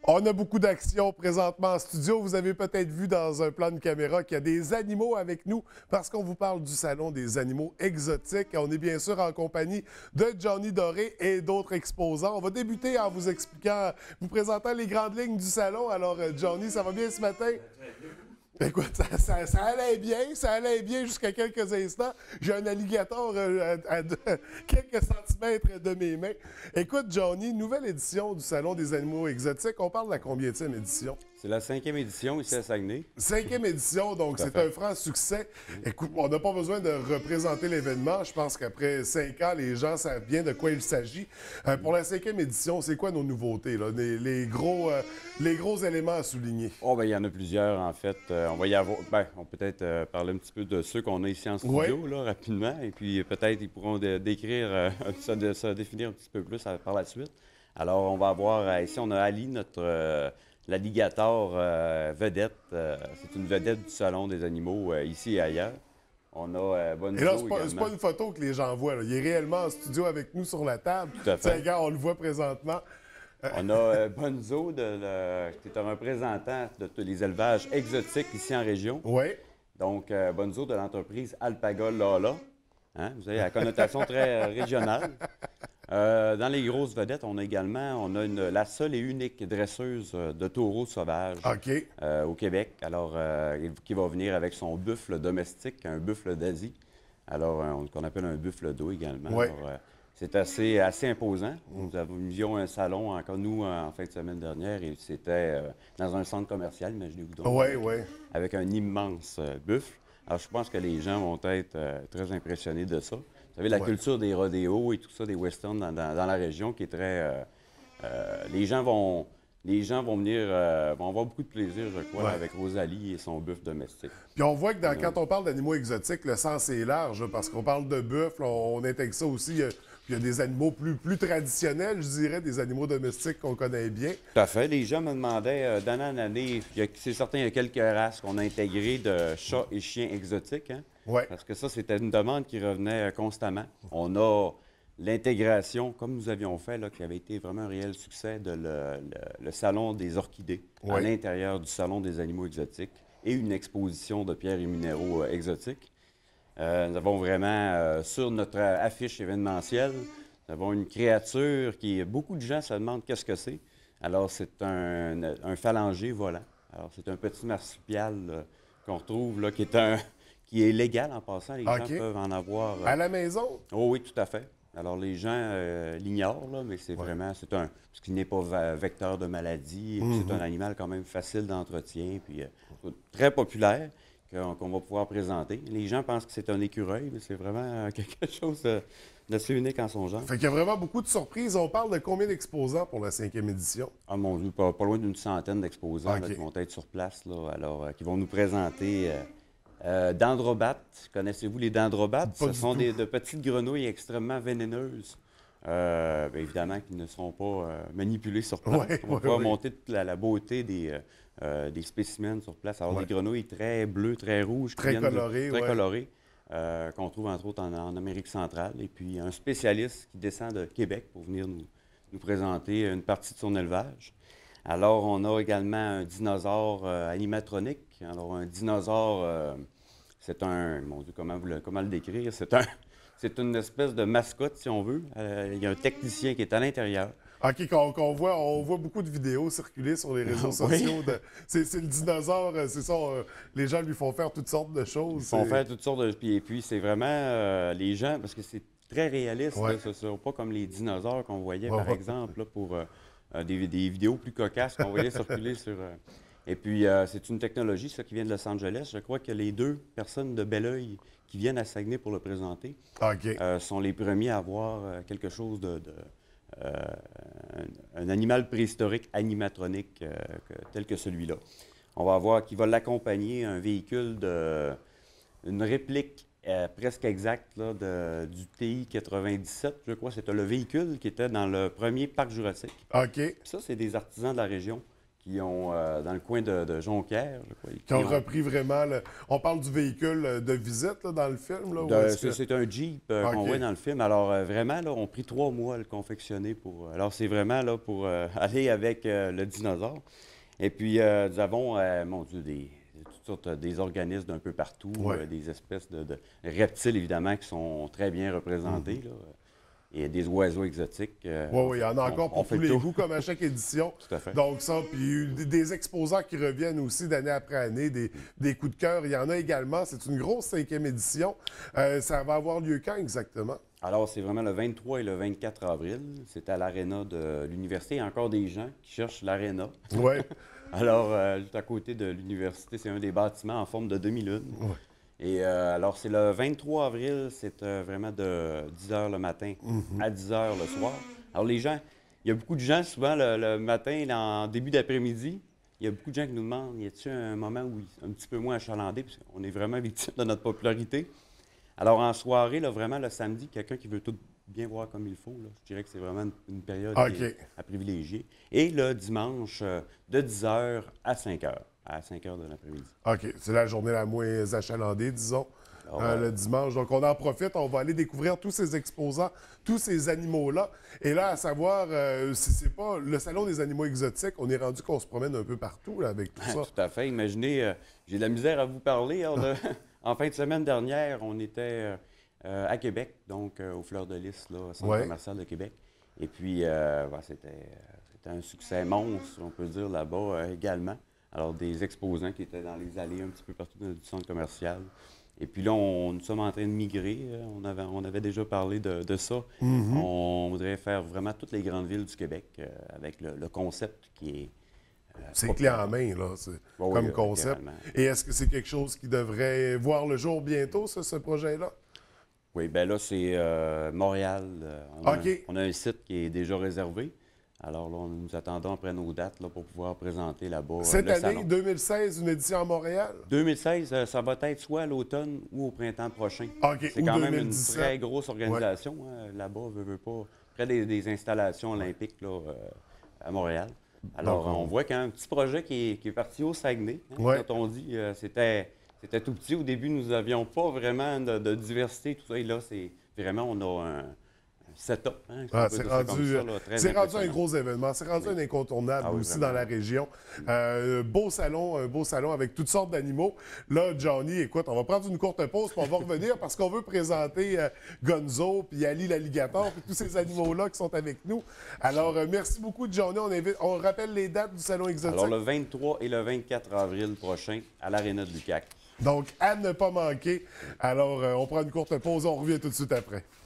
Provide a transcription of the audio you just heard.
On a beaucoup d'actions présentement en studio. Vous avez peut-être vu dans un plan de caméra qu'il y a des animaux avec nous parce qu'on vous parle du Salon des animaux exotiques. On est bien sûr en compagnie de Johnny Doré et d'autres exposants. On va débuter en vous expliquant, vous présentant les grandes lignes du salon. Alors, Johnny, ça va bien ce matin? Écoute, ça allait bien jusqu'à quelques instants. J'ai un alligator quelques centimètres de mes mains. Écoute, Johnny, nouvelle édition du Salon des animaux exotiques. On parle de la combienième édition? C'est la 5e édition ici à Saguenay. 5e édition, donc c'est un franc succès. Écoute, on n'a pas besoin de représenter l'événement. Je pense qu'après 5 ans, les gens savent bien de quoi il s'agit. Pour la 5e édition, c'est quoi nos nouveautés, là? Les gros éléments à souligner? Oh, ben il y en a plusieurs, en fait. On va y avoir... on peut peut-être parler un petit peu de ceux qu'on a ici en studio, là, rapidement. Et puis, peut-être, ils pourront décrire, se définir un petit peu plus par la suite. Alors, on va avoir... ici, on a Ali, notre... l'alligator vedette. C'est une vedette du Salon des animaux ici et ailleurs. On a Bonzo et là, également. c'est pas une photo que les gens voient, là. Il est réellement en studio avec nous sur la table. Tout à fait. Regarde, on le voit présentement. On a Bonzo, qui est un représentant de tous les élevages exotiques ici en région. Oui. Donc, Bonzo de l'entreprise Alpaga Lala. Hein? Vous avez la connotation très régionale. Dans les grosses vedettes, on a également la seule et unique dresseuse de taureaux sauvages au Québec. Alors, qui va venir avec son buffle domestique, un buffle d'Asie. Alors, qu'on appelle un buffle d'eau également. Oui. Alors, c'est assez imposant. Nous avions un salon, encore nous, en fin de semaine dernière, et c'était dans un centre commercial, imaginez-vous donc. Oui. Avec un immense buffle. Alors, je pense que les gens vont être très impressionnés de ça. Vous savez, la culture des rodéos et tout ça, des westerns dans la région qui est très... les gens vont venir, vont avoir beaucoup de plaisir, je crois, avec Rosalie et son buffle domestique. Puis on voit que quand on parle d'animaux exotiques, le sens est large, là, parce qu'on parle de buffle, on intègre ça aussi. Il y a des animaux plus traditionnels, je dirais, des animaux domestiques qu'on connaît bien. Tout à fait. Les gens me demandaient d'année en année, c'est certain, il y a quelques races qu'on a intégrées de chats et chiens exotiques. Hein? Oui. Parce que ça, c'était une demande qui revenait constamment. On a l'intégration, comme nous avions fait, là, qui avait été vraiment un réel succès, de le Salon des orchidées à l'intérieur du Salon des animaux exotiques et une exposition de pierres et minéraux exotiques. Nous avons vraiment, sur notre affiche événementielle, nous avons une créature beaucoup de gens se demandent qu'est-ce que c'est. Alors, c'est un phalangé volant. Alors, c'est un petit marsupial qu'on retrouve, là, qui est légal en passant. Les gens peuvent en avoir. À la maison? Oh oui, tout à fait. Alors, les gens l'ignorent, là, mais c'est vraiment, parce qu'il n'est pas vecteur de maladie. C'est un animal quand même facile d'entretien, puis très populaire qu'on va pouvoir présenter. Les gens pensent que c'est un écureuil, mais c'est vraiment quelque chose d'assez unique en son genre. Fait qu'il y a vraiment beaucoup de surprises. On parle de combien d'exposants pour la 5e édition? Ah mon Dieu, pas loin d'une centaine d'exposants là, qui vont être sur place, là, alors qui vont nous présenter dendrobates. Connaissez-vous les dendrobates? Ce sont de petites grenouilles extrêmement vénéneuses. Évidemment, qui ne seront pas manipulées sur place. On va pouvoir monter toute la beauté des spécimens sur place. Alors, des grenouilles très bleues, très rouges. Très colorées. Très colorées, qu'on trouve entre autres en Amérique centrale. Et puis, un spécialiste qui descend de Québec pour venir nous présenter une partie de son élevage. Alors, on a également un dinosaure animatronique. Alors, un dinosaure, c'est un... Mon Dieu, comment le décrire? C'est une espèce de mascotte, si on veut. Il y a un technicien qui est à l'intérieur. OK, on voit beaucoup de vidéos circuler sur les réseaux sociaux. C'est le dinosaure, c'est ça, les gens lui font faire toutes sortes de choses. Ils font faire toutes sortes de... Et puis, c'est vraiment les gens, parce que c'est très réaliste, là, ce ne sont pas comme les dinosaures qu'on voyait, par exemple, là, pour des vidéos plus cocasses qu'on voyait circuler sur... Et puis, c'est une technologie, ça, qui vient de Los Angeles. Je crois que les 2 personnes de Belleuil qui viennent à Saguenay pour le présenter sont les premiers à avoir quelque chose un animal préhistorique animatronique tel que celui-là. On va voir qui va l'accompagner un véhicule une réplique presque exacte là, du TI-97, je crois. C'était le véhicule qui était dans le premier parc jurassique. OK. Ça, c'est des artisans de la région qui ont, dans le coin de Jonquière, je crois, Qui ont repris vraiment... On parle du véhicule de visite là, dans le film? C'est un Jeep qu'on voit dans le film. Alors, vraiment, là, on a pris 3 mois à le confectionner pour... Alors, c'est vraiment là pour aller avec le dinosaure. Et puis, nous avons, mon Dieu, toutes sortes des organismes d'un peu partout, des espèces de reptiles, évidemment, qui sont très bien représentés, là. Et des oiseaux exotiques. Oui, il y en a encore pour tous les goûts, comme à chaque édition. Tout à fait. Donc ça, puis des exposants qui reviennent aussi d'année après année, des coups de cœur. Il y en a également. C'est une grosse 5e édition. Ça va avoir lieu quand exactement? Alors, c'est vraiment le 23 et le 24 avril. C'est à l'aréna de l'université. Il y a encore des gens qui cherchent l'aréna. Oui. Alors, juste à côté de l'université, c'est un des bâtiments en forme de demi-lune. Oui. Et alors, c'est le 23 avril, c'est vraiment de 10 h le matin à 10 h le soir. Alors, les gens, il y a beaucoup de gens, souvent, le matin, en début d'après-midi, il y a beaucoup de gens qui nous demandent, y a-t-il un moment où il est un petit peu moins achalandé, parce qu'on est vraiment victime de notre popularité. Alors, en soirée, là, vraiment, le samedi, quelqu'un qui veut tout bien voir comme il faut, là, je dirais que c'est vraiment une période à privilégier. Et le dimanche, de 10 h à 5 h. À 5 h de l'après-midi. OK. C'est la journée la moins achalandée, disons, le dimanche. Donc, on en profite. On va aller découvrir tous ces exposants, tous ces animaux-là. Et là, à savoir, si c'est pas le Salon des animaux exotiques, on est rendu qu'on se promène un peu partout là, avec tout ça. Tout à fait. Imaginez, j'ai de la misère à vous parler. En fin de semaine dernière, on était à Québec, donc au Fleurs de Lys, là, au Centre commercial de Québec. Et puis, c'était un succès monstre, on peut dire, là-bas également. Alors, des exposants qui étaient dans les allées un petit peu partout du centre commercial. Et puis là, nous sommes en train de migrer. On avait déjà parlé de ça. On voudrait faire vraiment toutes les grandes villes du Québec avec le concept qui est... c'est clé en main, là, comme concept. Et est-ce que c'est quelque chose qui devrait voir le jour bientôt, ce projet-là? Oui, bien là, c'est Montréal. On a un site qui est déjà réservé. Alors là, nous attendons après nos dates là, pour pouvoir présenter là-bas cette le année, salon. 2016, une édition à Montréal? 2016, ça va être soit à l'automne ou au printemps prochain. Okay, c'est quand 2017. même une très grosse organisation. Là-bas, veut pas, près des installations olympiques là, à Montréal. Alors, on voit qu'il y a un petit projet qui est parti au Saguenay. Quand on dit c'était tout petit. Au début, nous n'avions pas vraiment de diversité, tout ça. Et là, c'est vraiment, on a un setup. C'est rendu un gros événement. C'est rendu un incontournable aussi vraiment dans la région. Beau salon avec toutes sortes d'animaux. Là, Johnny, écoute, on va prendre une courte pause puis on va revenir parce qu'on veut présenter Gonzo, puis Ali l'alligator, puis tous ces animaux-là qui sont avec nous. Alors, merci beaucoup, Johnny. On rappelle les dates du Salon exotique. Alors, le 23 et le 24 avril prochain à l'Aréna de Lucac. Donc, à ne pas manquer. Alors, on prend une courte pause. On revient tout de suite après.